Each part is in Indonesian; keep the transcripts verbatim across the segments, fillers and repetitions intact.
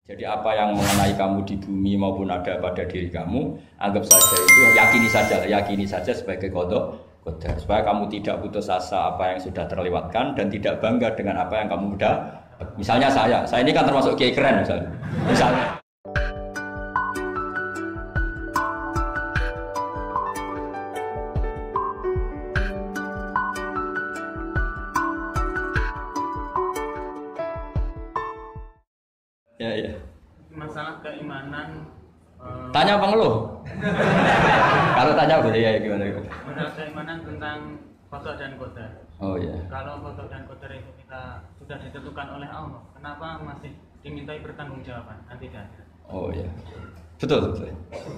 Jadi apa yang mengenai kamu di bumi maupun ada pada diri kamu, anggap saja itu, yakini saja, yakini saja sebagai kodok qadar. Supaya kamu tidak putus asa apa yang sudah terlewatkan dan tidak bangga dengan apa yang kamu udah. Misalnya saya, saya ini kan termasuk kiai keren misalnya. Misalnya. Ya, ya. Masalah keimanan. Uh, tanya apa ngeluh? Kalau tanya boleh ya gimana? Masalah keimanan tentang qada dan qadar. Oh ya. Kalau qada dan qadar itu kita sudah ditentukan oleh Allah, kenapa masih dimintai pertanggungjawaban nanti di akhirat? Oh ya. Betul betul.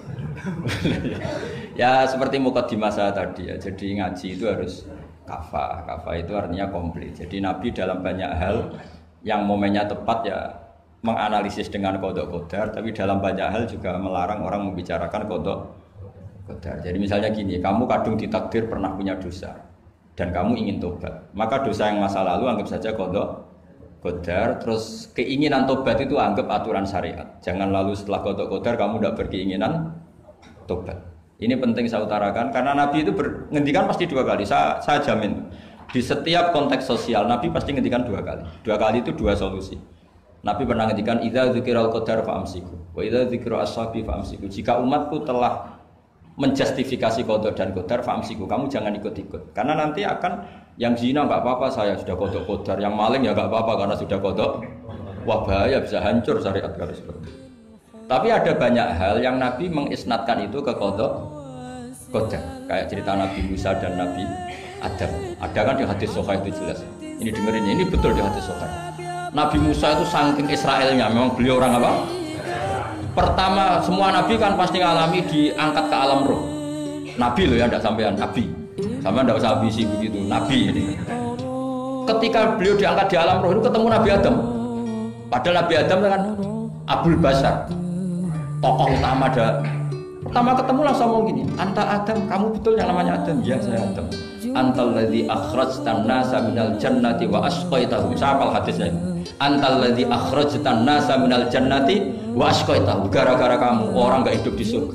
Ya seperti mukadimah saya tadi ya. Jadi ngaji itu harus kafah. Kafah itu artinya komplit. Jadi Nabi dalam banyak hal yang momennya tepat ya menganalisis dengan kodok qadar, tapi dalam banyak hal juga melarang orang membicarakan kodok qadar. Jadi misalnya gini, kamu kadung ditakdir pernah punya dosa dan kamu ingin tobat, maka dosa yang masa lalu anggap saja kodok qadar. Terus keinginan tobat itu anggap aturan syariat. Jangan lalu setelah kodok qadar kamu tidak berkeinginan tobat. Ini penting saya utarakan karena Nabi itu menghentikan pasti dua kali. Saya, saya jamin di setiap konteks sosial Nabi pasti menghentikan dua kali. Dua kali itu dua solusi. Nabi pernah ngendikan idza dzikiral qadar fa'amsiku wa idza dzikra ashabi fa'amsiku. Jika umatku telah menjustifikasi qada dan qadar fa'amsiku, kamu jangan ikut-ikut. Karena nanti akan yang zina enggak apa-apa, saya sudah qada qadar, yang maling ya enggak apa-apa karena sudah qada. Wah bahaya, bisa hancur syariat kalau seperti itu. Tapi ada banyak hal yang Nabi mengisnadkan itu ke qada qadar. Kayak cerita Nabi Musa dan Nabi Adam. Ada kan di hadis sahih itu jelas. Ini dengerin, ini betul di hadis sahih. Nabi Musa itu saking Israelnya, memang beliau orang apa? Pertama, semua nabi kan pasti ngalami diangkat ke alam roh. Nabi loh ya, tidak sampean nabi. Sampean tidak usah ambisi begitu, nabi ini. Ketika beliau diangkat di alam roh itu ketemu Nabi Adam. Padahal Nabi Adam kan Abul Basar, tokoh utama ada. Pertama ketemu langsung ngomong gini, anta Adam, kamu betul yang namanya Adam? Ya saya Adam. Antal ladzi akhrajtan nasa minal jannati wa asqaitahum. Siapa hadisnya? Antal ladzi akhrajtan nasa minal jannati wa asqaitahum. Gara-gara kamu orang enggak hidup di surga.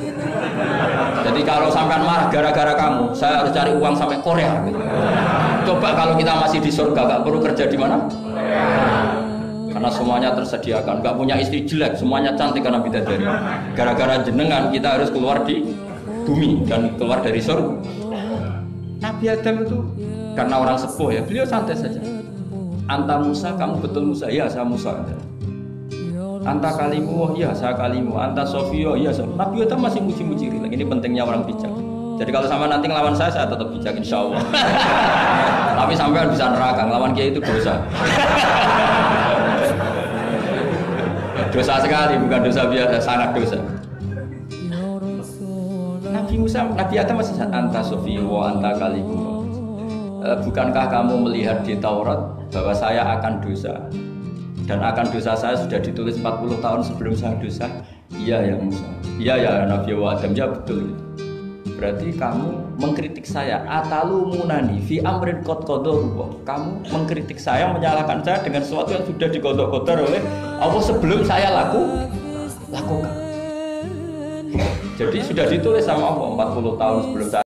Jadi kalau sampean marah gara-gara kamu, saya harus cari uang sampai Korea. Coba kalau kita masih di surga, enggak perlu kerja di mana? Karena semuanya tersediakan, enggak punya istri jelek, semuanya cantik karena bidadari. Gara-gara jenengan kita harus keluar di bumi dan keluar dari surga. Nabi Adam itu karena orang sepuh ya, beliau santai saja. Anta Musa, kamu betul Musa? Ya, saya Musa. Anta kalimu, oh ya, saya kalimu. Anta Sofio, ya, saya. Nabi Adam masih muji-muji. Ini pentingnya orang bijak. Jadi kalau sama nanti ngelawan saya, saya tetap bijak insya Allah. Tapi sampai bisa neraka, ngelawan kiai itu dosa. Dosa sekali, bukan dosa biasa, sangat dosa. Nabi Musa, Nabi Adam masih anta Sofio, anta kalimu. Bukankah kamu melihat di Taurat bahwa saya akan dosa dan akan dosa saya sudah ditulis empat puluh tahun sebelum saya dosa? Iya ya Musa. Iya ya Nabi Adam, ya betul gitu. Berarti kamu mengkritik saya. Atalu munani fi amrin qad qadahu. Kamu mengkritik saya, menyalahkan saya dengan sesuatu yang sudah digodok-godok oleh Allah sebelum saya laku lakukan. Jadi sudah ditulis sama Allah empat puluh tahun sebelum saya